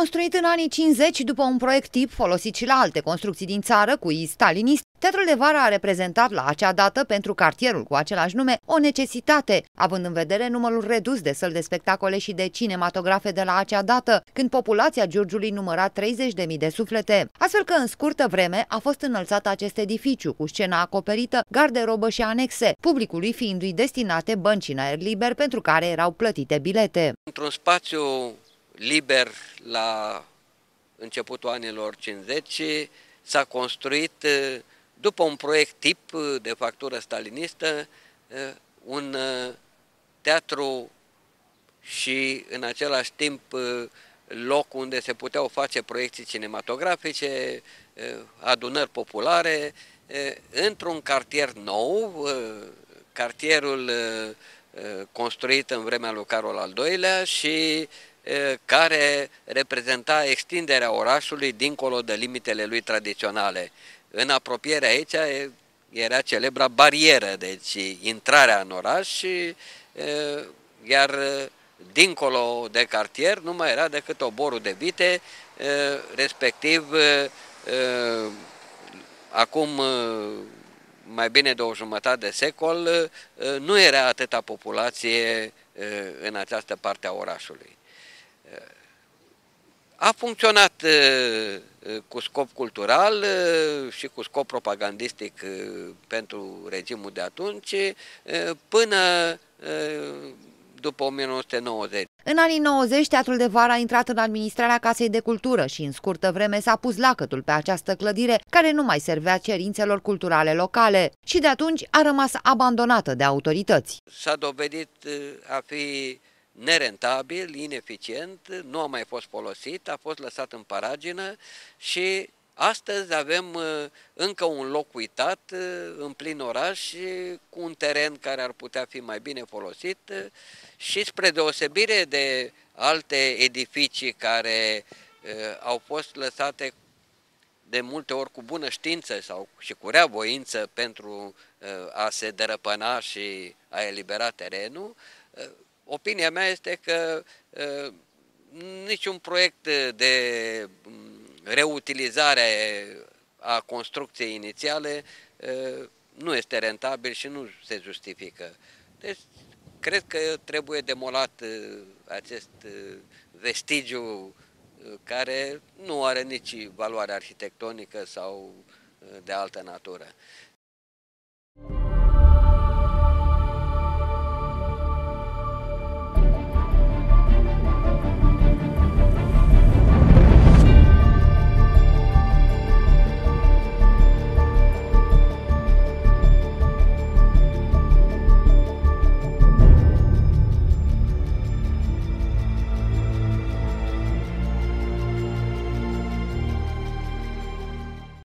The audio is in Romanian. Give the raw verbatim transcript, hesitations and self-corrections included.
Construit în anii cincizeci după un proiect tip folosit și la alte construcții din țară cu iz stalinist, Teatrul de Vară a reprezentat la acea dată pentru cartierul cu același nume o necesitate, având în vedere numărul redus de săli de spectacole și de cinematografe de la acea dată, când populația Giurgiului număra treizeci de mii de suflete. Astfel că în scurtă vreme a fost înălțat acest edificiu cu scena acoperită, garderobă și anexe, publicului fiindu-i destinate bănci în aer liber pentru care erau plătite bilete. Într-un spațiu liber la începutul anilor cincizeci s-a construit, după un proiect tip de factură stalinistă, un teatru și în același timp loc unde se puteau face proiecții cinematografice, adunări populare, într-un cartier nou, cartierul construit în vremea lui Carol al doilea și care reprezenta extinderea orașului dincolo de limitele lui tradiționale. În apropiere aici era celebra barieră, deci intrarea în oraș, iar dincolo de cartier nu mai era decât oborul de vite, respectiv acum mai bine de o jumătate de secol nu era atâta populație în această parte a orașului. A funcționat cu scop cultural și cu scop propagandistic pentru regimul de atunci până după o mie nouă sute nouăzeci. În anii nouăzeci, Teatrul de Vară a intrat în administrarea Casei de Cultură și în scurtă vreme s-a pus lacătul pe această clădire care nu mai servea cerințelor culturale locale și de atunci a rămas abandonată de autorități. S-a dovedit a fi nerentabil, ineficient, nu a mai fost folosit, a fost lăsat în paragină și astăzi avem încă un loc uitat în plin oraș cu un teren care ar putea fi mai bine folosit și spre deosebire de alte edificii care au fost lăsate de multe ori cu bună știință sau și cu rea voință pentru a se dărăpâna și a elibera terenul, opinia mea este că uh, niciun proiect de reutilizare a construcției inițiale uh, nu este rentabil și nu se justifică. Deci, cred că trebuie demolat uh, acest uh, vestigiu uh, care nu are nici valoare arhitectonică sau uh, de altă natură.